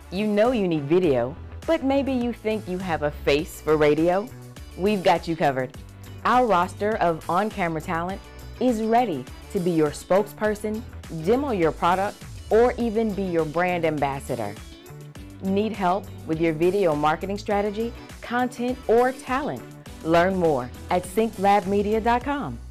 You know you need video, but maybe you think you have a face for radio? We've got you covered. Our roster of on-camera talent is ready to be your spokesperson, demo your product, or even be your brand ambassador. Need help with your video marketing strategy, content, or talent? Learn more at SyncLabMedia.com.